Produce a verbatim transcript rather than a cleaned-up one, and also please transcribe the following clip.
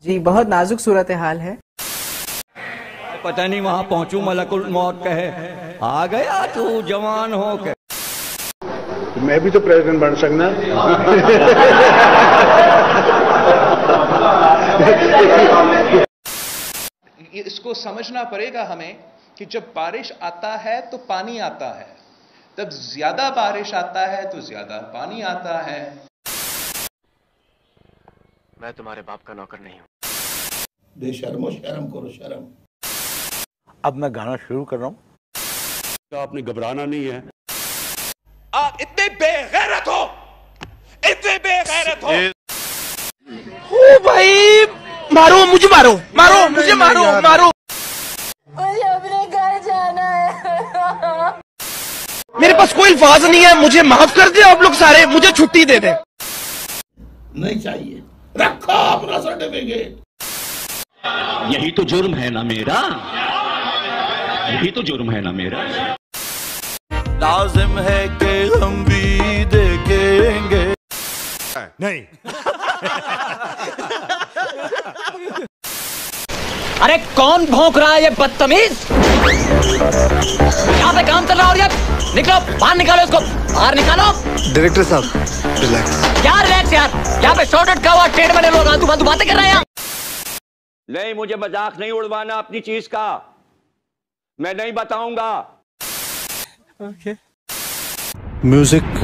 जी बहुत नाजुक सूरत हाल है। पता नहीं वहां पहुंचू मलकुल मौत कहे आ गया तू जवान हो के। मैं भी तो प्रेसिडेंट बन सकना। इसको समझना पड़ेगा हमें कि जब बारिश आता है तो पानी आता है, तब ज्यादा बारिश आता है तो ज्यादा पानी आता है। मैं तुम्हारे बाप का नौकर नहीं हूं। बेशर्मो शर्म करो शर्म। अब मैं गाना शुरू कर रहा हूं। आपने घबराना नहीं है। आप इतने बेगैरत हो, इतने बेगैरत हो। ओ भाई मारो मुझे, मारो मारो मुझे, मारो मारो। मुझे अपने घर जाना है। मेरे पास कोई अल्फाज नहीं है, मुझे माफ कर दे आप लोग सारे, मुझे छुट्टी दे दे। नहीं चाहिए, रखो अपना सर्टिफिकेट। यही तो जुर्म है ना मेरा, यही तो जुर्म है ना मेरा। लाजिम है कि हम भी देखेंगे। नहीं। अरे कौन भौंक रहा है ये बदतमीज? यहाँ पे काम चल रहा है और ये निकलो बाहर, निकालो इसको बाहर निकालो। डायरेक्टर साहब रिलैक्स। क्या रिलैक्स यार, यहाँ पे शॉर्टेड का हुआ ट्रेड में लोग आलतू फालतू बातें कर रहे हैं। नहीं मुझे मजाक नहीं उड़वाना अपनी चीज का, मैं नहीं बताऊंगा। म्यूजिक